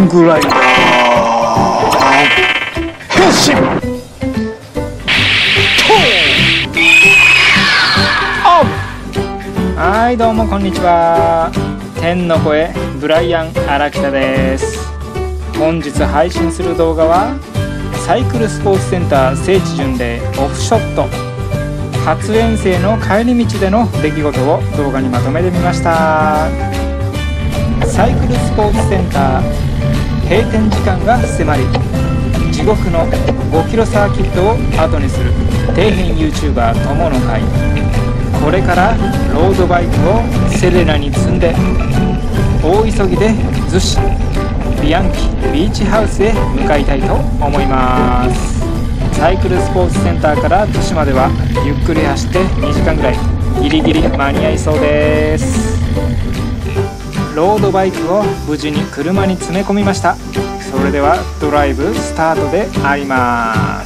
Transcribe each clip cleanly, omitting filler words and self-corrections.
グライダー変身はい、どうもこんにちは。天の声ブライアン荒北です。本日配信する動画はサイクルスポーツセンター聖地巡礼オフショット初遠征の帰り道での出来事を動画にまとめてみました。サイクルスポーツセンター閉店時間が迫り、地獄の5キロサーキットを後にする底辺 YouTuber 友の会。これからロードバイクをセレナに積んで大急ぎで逗子ビアンキビーチハウスへ向かいたいと思います。サイクルスポーツセンターから逗子まではゆっくり走って2時間ぐらい、ギリギリ間に合いそうです。ロードバイクを無事に車に詰め込みました。それではドライブスタートであります。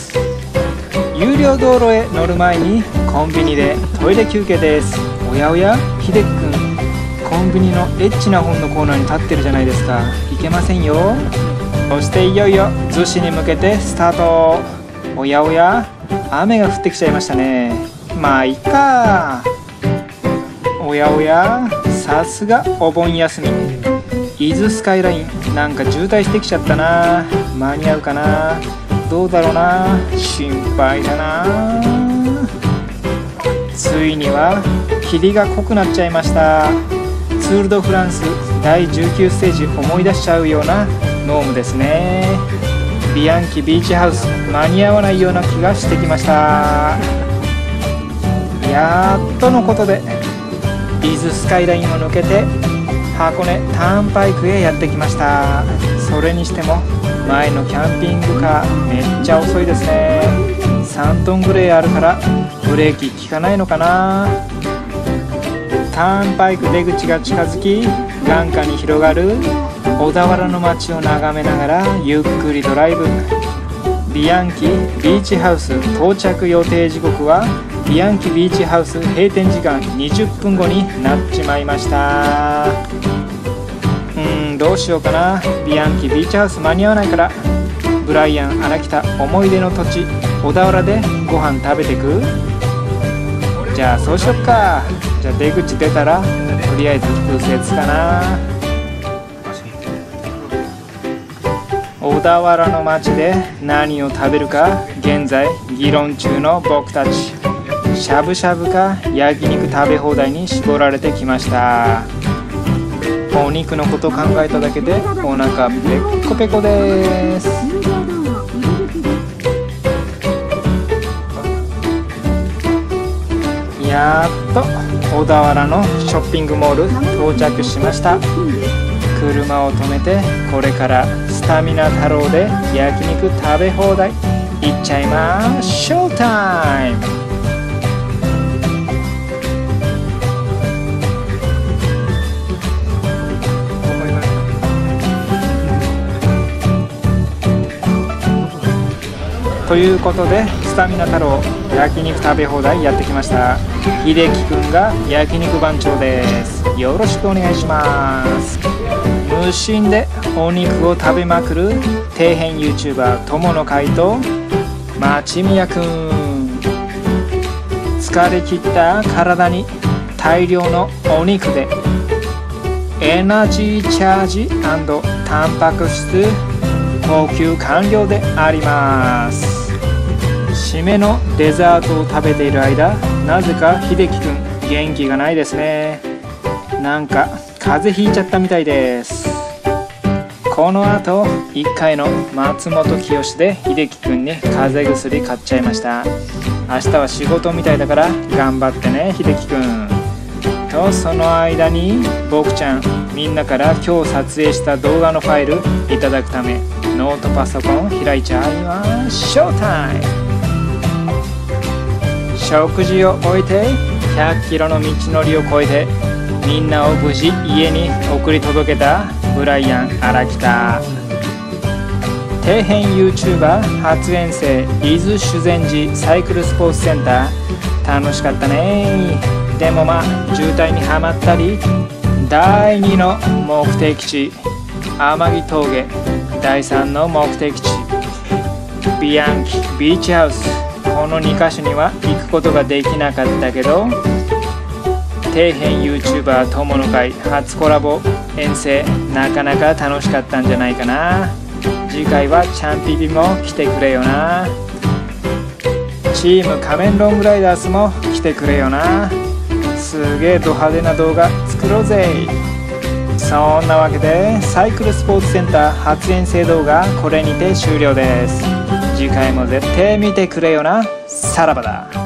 有料道路へ乗る前にコンビニでトイレ休憩です。おやおや、秀樹くんコンビニのエッチな本のコーナーに立ってるじゃないですか。いけませんよ。そしていよいよ逗子に向けてスタート。おやおや、雨が降ってきちゃいましたね。まあいっか。おやおや、さすがお盆休み。伊豆スカイラインなんか渋滞してきちゃったな。間に合うかな、どうだろうな、心配だな。ついには霧が濃くなっちゃいました。ツール・ド・フランス第19ステージ思い出しちゃうようなノームですね。ビアンキビーチハウス間に合わないような気がしてきました。やっとのことで伊豆スカイラインを抜けて箱根ターンパイクへやってきました。それにしても前のキャンピングカーめっちゃ遅いですね。3トンぐらいあるからブレーキ効かないのかな。ターンパイク出口が近づき、眼下に広がる小田原の街を眺めながらゆっくりドライブ。ビアンキビーチハウス到着予定時刻はビアンキビーチハウス閉店時間20分後になっちまいました。どうしようかな。ビアンキビーチハウス間に合わないからブライアン荒北思い出の土地小田原でご飯食べてく。じゃあそうしよっか。じゃあ出口出たらとりあえず右折かな。小田原の街で何を食べるか現在議論中の僕たち。しゃぶしゃぶか焼肉食べ放題に絞られてきました。お肉のこと考えただけでお腹ペッコペコです。やっと小田原のショッピングモール到着しました。車を止めてこれからスタミナ太郎で焼肉食べ放題行っちゃいましょう。タイム。ということでスタミナ太郎焼肉食べ放題やってきました。秀樹くんが焼肉番長です。よろしくお願いします。無心でお肉を食べまくる底辺 YouTuber 友の会と町宮くん。疲れ切った体に大量のお肉でエナジーチャージ&タンパク質補給完了であります。締めのデザートを食べている間、なぜか秀樹くん元気がないですね。なんか風邪ひいちゃったみたいです。この後1回の松本清で秀樹くんに風邪薬買っちゃいました。明日は仕事みたいだから頑張ってね秀樹くんと。その間に僕ちゃんみんなから今日撮影した動画のファイルいただくためノートパソコン開いちゃいましょう。タイム。食事を終えて100キロの道のりを越えてみんなを無事家に送り届けたブライアン荒北。底辺 YouTuber 初遠征伊豆修善寺サイクルスポーツセンター楽しかったね。でもまあ渋滞にはまったり第2の目的地天城峠第3の目的地ビアンキビーチハウス、この2カ所には行くことができなかったけど、底辺 YouTuber 友の会初コラボ遠征なかなか楽しかったんじゃないかな。次回はチャンピピも来てくれよな。チーム仮面ロングライダースも来てくれよな。すげえド派手な動画作ろうぜ。そんなわけでサイクルスポーツセンター初遠征動画これにて終了です。次回も絶対見てくれよな。さらばだ。